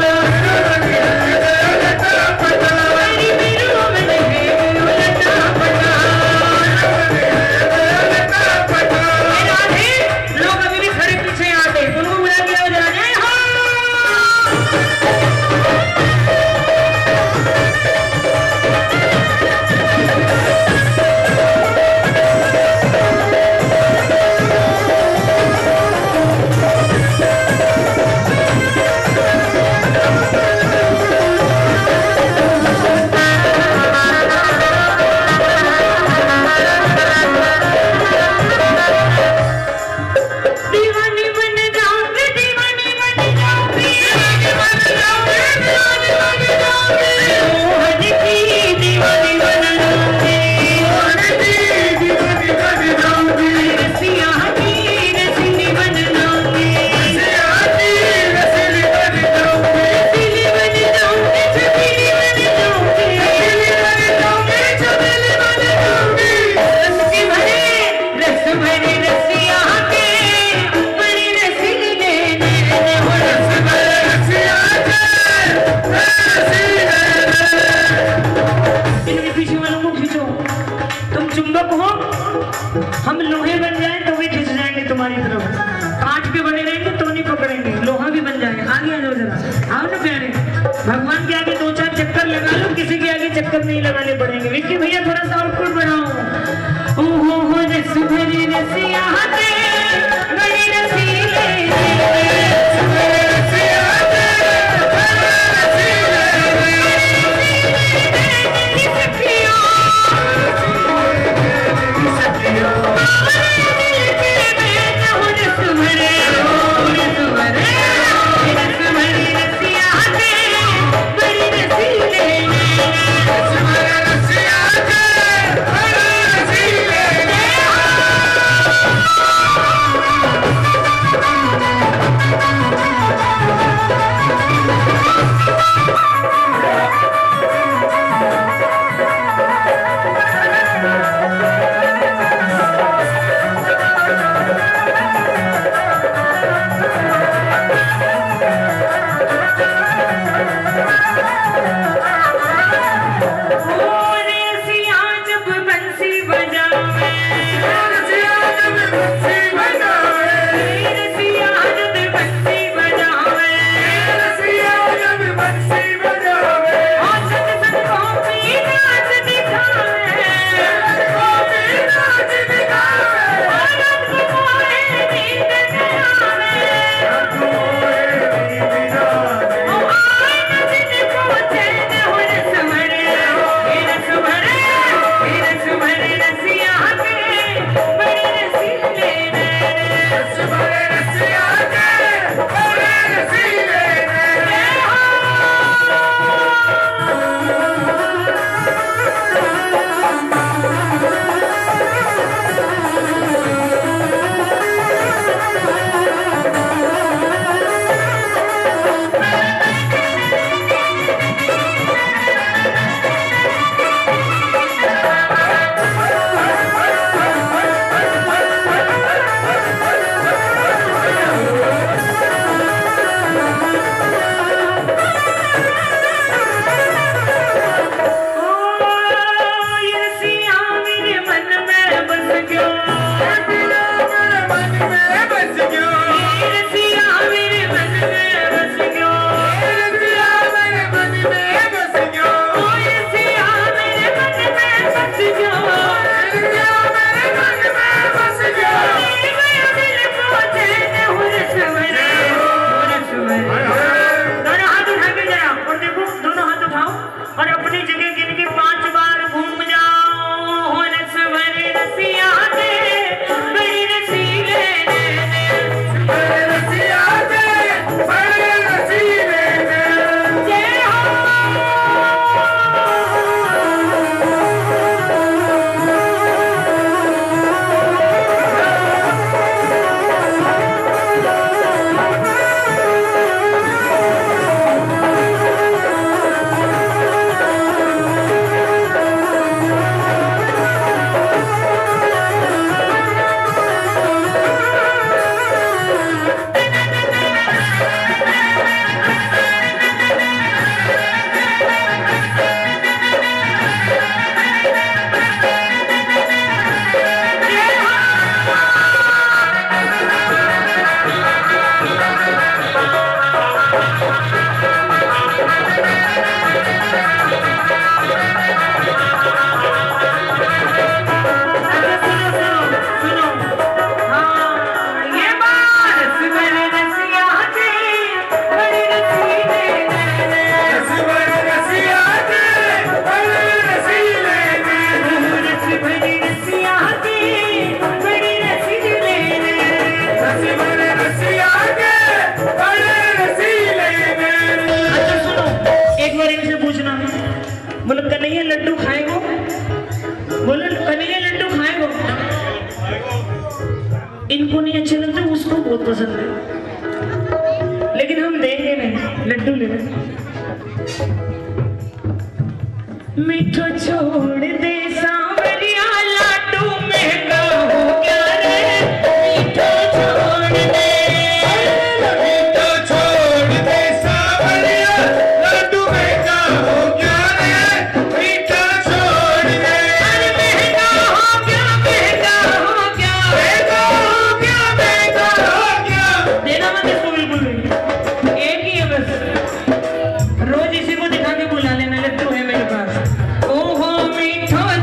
हम लोहे बन जाए तो भी खिंच जाएंगे तुम्हारी तरफ, कांच के बने रहेंगे तो नहीं पकड़ेंगे, लोहा भी बन जाएंगे। आगे आ जाओ जरा, आओ ना प्यारे। भगवान के आगे 2-4 चक्कर लगा लो, किसी के आगे चक्कर नहीं लगाने पड़ेंगे। विक्की भैया थोड़ा सा आउटपुट बढ़ाओ। ओहो हो रस भरी रसिया दे, बड़ी रसीले Hey! बस गयो, रसिया मेरे मन में बस गयो, रसिया मेरे मन में बस गयो, रसिया मेरे मन में बस गयो, रसिया मेरे मन में बस गयो, रसिया मेरे मन में बस गयो, गया दिल को चैन हो रसवरे, हो रसवरे। दोनों हाथ उठा के जरा और देखो, दोनों हाथ उठाओ और अपनी जगह गिन के 5 बार घूम जाओ। हो रसवरे रसिया दे बड़ी रसीले ने, रसिया दे बड़े रसीले ने, जय हो। बोलो कन्हैया लड्डू खाएगो, बोलो कन्हैया लड्डू खाएगो। इनको नहीं अच्छे लगते, उसको बहुत पसंद है, लेकिन हम देंगे नहीं, लड्डू ले लें। मीठो छोड़ दे सांवरिया लाडू महंगा हो गया रे, मीठो छोड़ दे, मीठो छोड़ दे सांवरिया लाडू महंगा हो गया रे, मीठा छोड़ दे, अरे महंगा हो गया, महंगा हो गया, महंगा हो गया, महंगा हो गया। देना मत इसको बिल्कुल भी, एक ही है बस, रोज इसी को दिखा के बुला लेना, लड्डू है मेरे पास। ओहो मीठो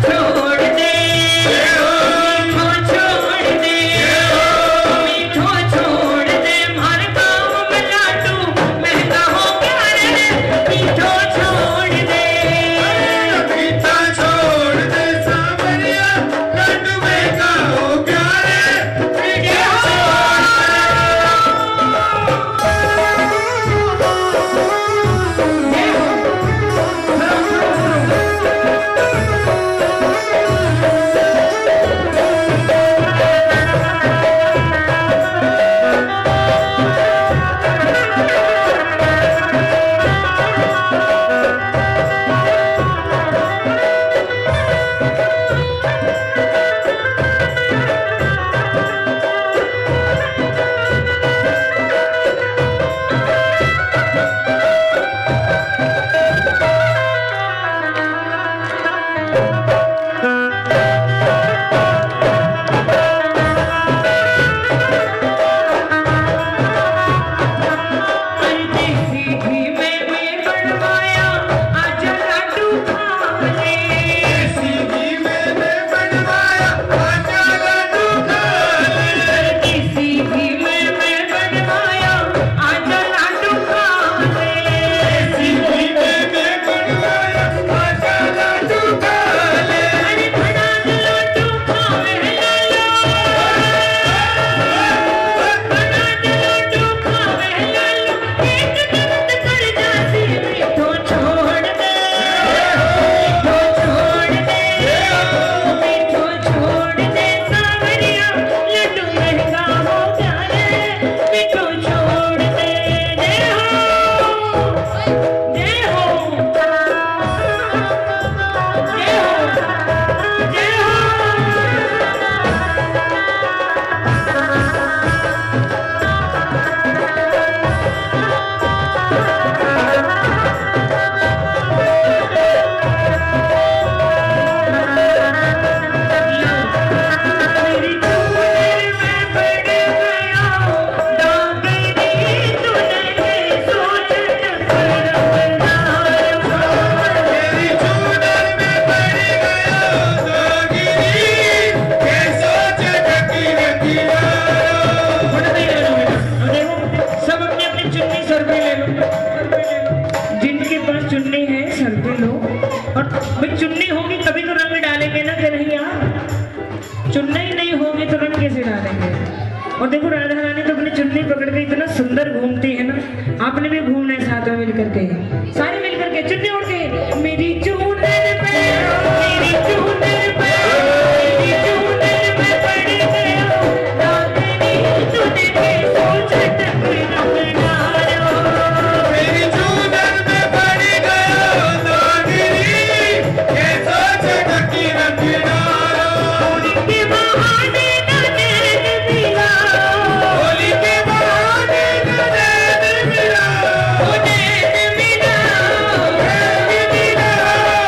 चुनना ही नहीं होगी तो रंग कैसे डालेंगे। और देखो राधा रानी तो अपनी चुन्नी पकड़ के इतना सुंदर घूमती है ना, आपने भी घूमना है साथ में मिलकर के, सारे मिलकर के चुन्नी उड़ के मेरी चूनर पे, मेरी चूनर पे, मेरी चूनर पे पड़ गया रागनी तूने के सोच तक रंग डालो, मेरी चूनर में पड़ गया नागिनी के सोच टकी रंग डालो, उनके बहाने न नैन मिला, होली के बहाने नैन मिला, नैन मिला, नैन मिला,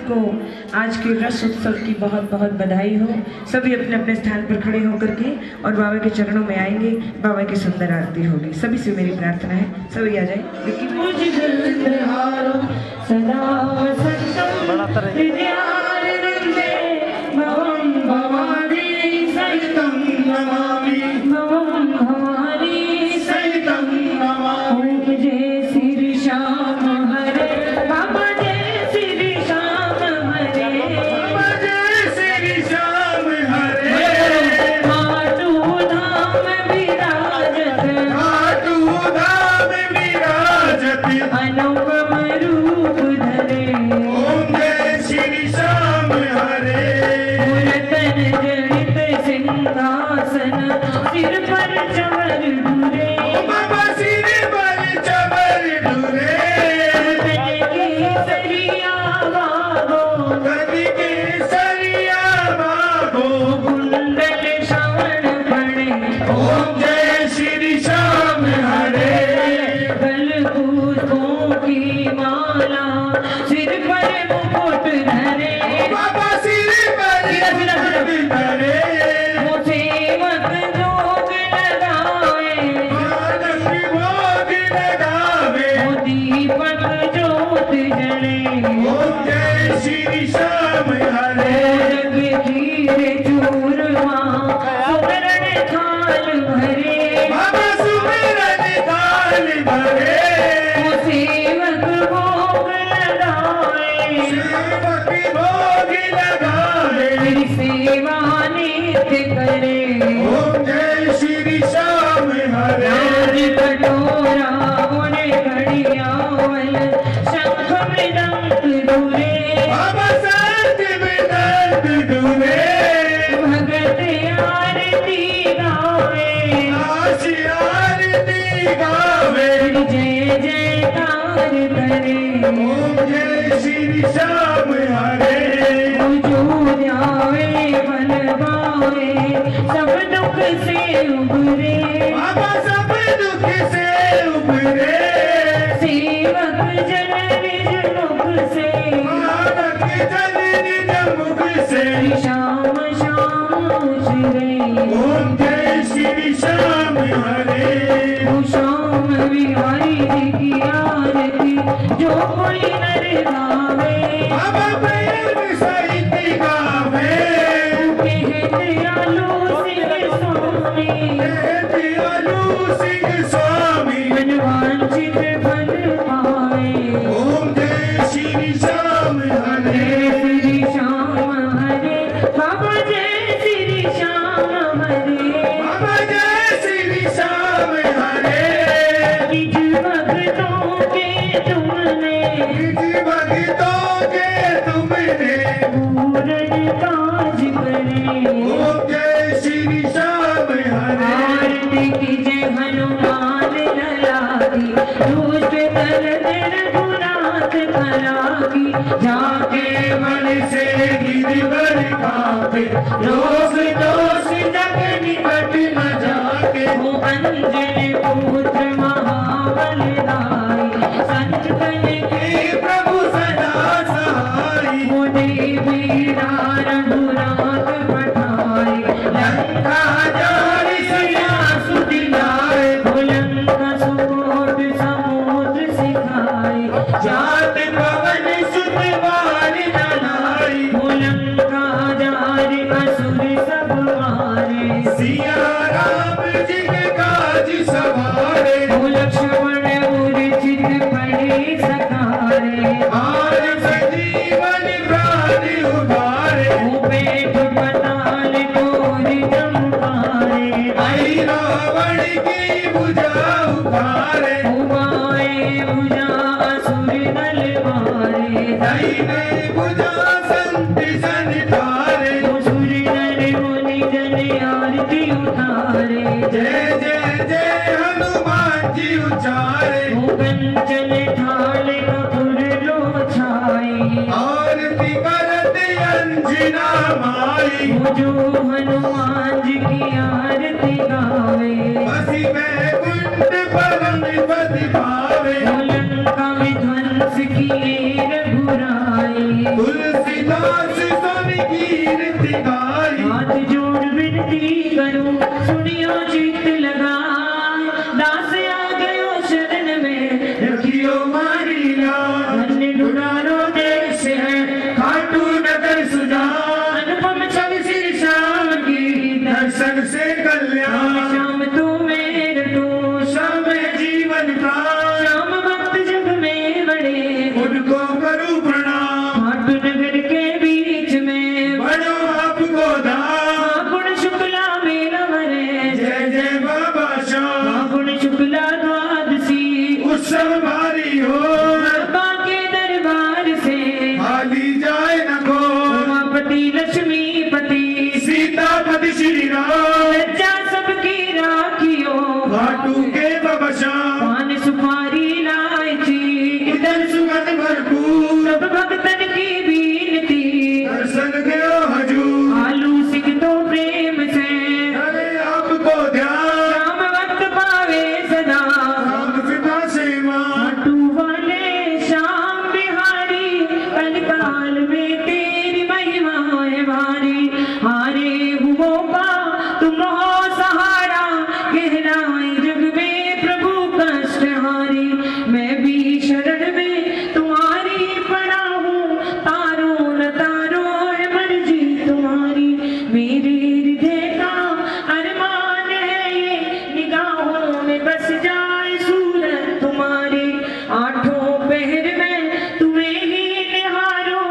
को आज के रस उत्सव की बहुत बहुत बधाई हो। सभी अपने अपने स्थान पर खड़े होकर के और बाबा के चरणों में आएंगे। बाबा की सुंदर आरती होगी। सभी से मेरी प्रार्थना है, सभी आ जाए। तुलसी दास सन कीर्ति गाई। हाथ जोड़ विनती करूं सुनियो चित्त लगा, दास आ गयो शरण में रखियो मारी लाज। धन्य दुलारो देश है खाटू नगर सुजा, अनुपम छवि सिर श्याम की, दर्शन से कल्याण। श्याम तू मेरे तू श्याम है जीवन का, श्याम भक्त जग में बड़े, उनको करूं प्रणाम। खाटू नगर के बीच में बड़ो आपको दाम। गुण शुक्ला मेरा मरे, जय जय बाबा श्याम। गुण शुक्ला द्वादशी उत्सव भारी हो, बाबा के दरबार से खाली जाए न को। उमापति लक्ष्मीपति सीतापति श्री राम, लज्जा सबकी राखियो, खाटू के बाबा श्याम। पान सुपारी इलायची इधर सुगंध भरपूर, सब भक्तन की बीनती, दर्शन गयो हजूर। आलू सिख तो प्रेम से अरे आपको ध्यान, राम भक्त पावे सदा, राम पिता से मां। खाटू वाले श्याम बिहारी, कलकाल में तेरी महिमा है भारी। हारे हुओं का तुम हो सहारा, गहराई जग में प्रभु कष्ट हारी। मैं भी शरण में तुम्हारी पड़ा हूँ, तारो न तारो है मर्जी तुम्हारी। मेरे हृदय का अरमान है ये, निगाहों में बस जाए सूरत तुम्हारी। आठों पहर में तुम्हें ही निहारूं,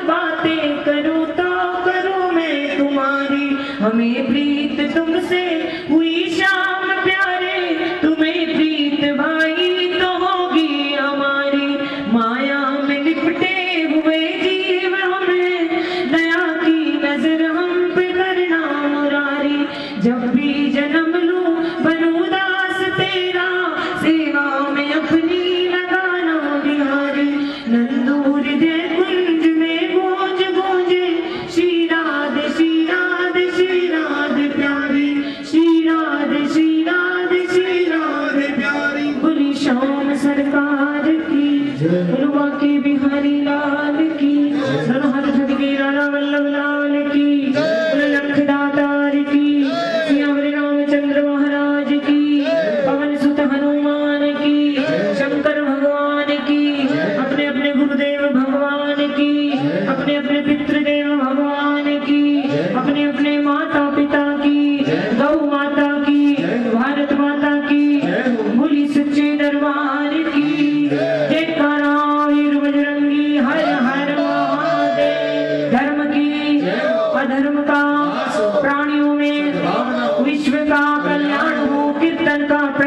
बातें करूं तो करूं मैं तुम्हारी। हमें प्रीत तुमसे हुई श्याम प्यारे, तुम्हें प्रीत भाई तो होगी हमारी। माया में लिपटे हुए जीव हमें, दया की नजर हम पे करना मुरारी। जब भी जन्म लूं बनूं दास तेरा, सेवा में अपनी लगाना बिहारी। नंदू हृदय कुंज में गूंज गूंजे, श्री राधे श्री राधे श्री राधे प्यारी। श्री राधे श्री राधे श्री राधे प्यारी। बोली श्याम सरकार की, बोलवा के बिहारी लाल की, सरहद छठ के राणा वल्लभ लाल की, बोलो लख दातार की, सियावर रामचंद्र महाराज की, पवन सुत हनुमान की, शंकर भगवान की, अपने अपने गुरुदेव भगवान की, अपने अपने पितृदेव भगवान की, अपने अपने माता पिता की, गौ माता की, भारत माता की, बोली सच्चे दरबार की। जयकारा वीर बजरंगी, हर हर महादेव। धर्म की अधर्म का प्राणियों में विश्व का कल्याण हो, कीर्तन का